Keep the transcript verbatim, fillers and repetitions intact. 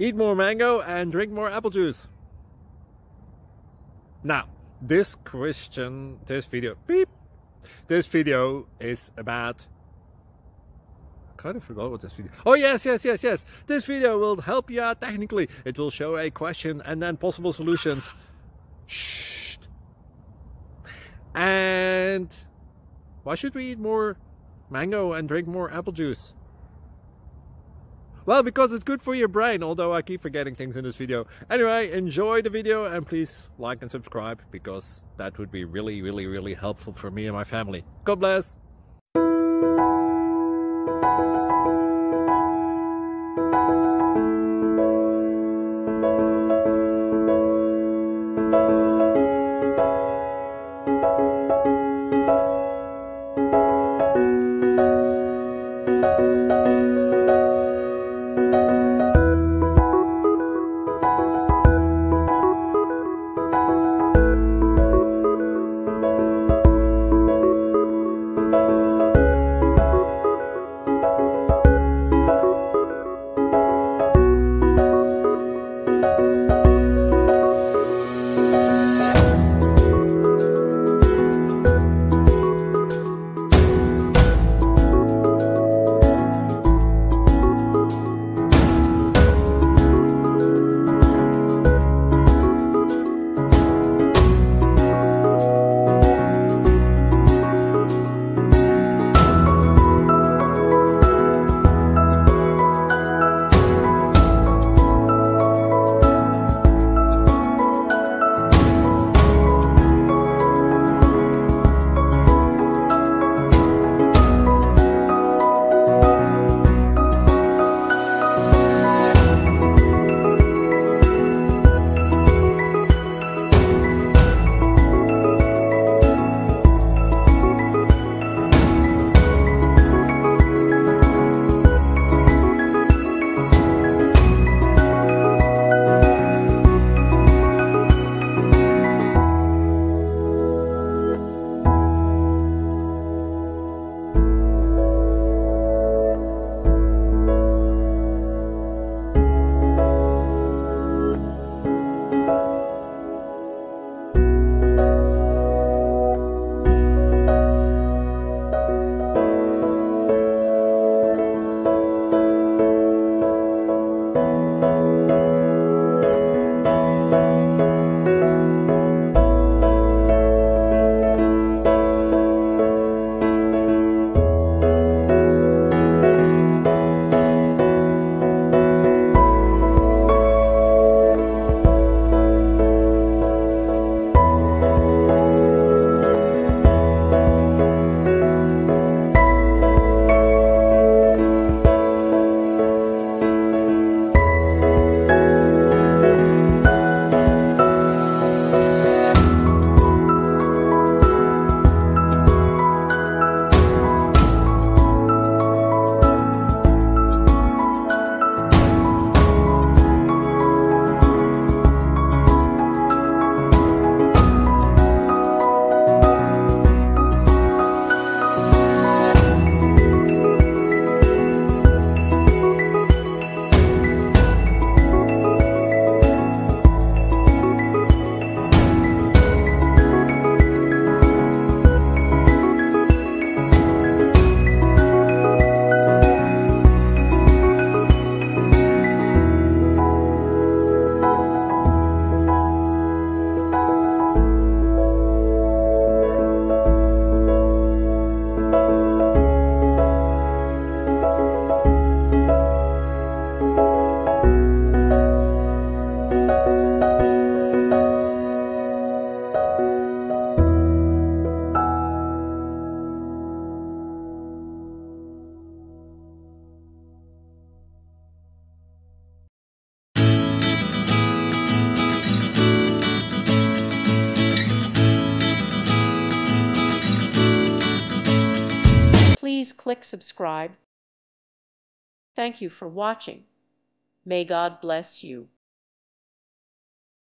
Eat more mango and drink more apple juice. Now, this question, this video, beep, this video is about, I kind of forgot what this video, oh yes, yes, yes, yes. This video will help you out technically. It will show a question and then possible solutions. Shh. And why should we eat more mango and drink more apple juice? Well, because it's good for your brain, although I keep forgetting things in this video. Anyway, enjoy the video and please like and subscribe, because that would be really, really, really helpful for me and my family. God bless! Please click subscribe. Thank you for watching. May God bless you.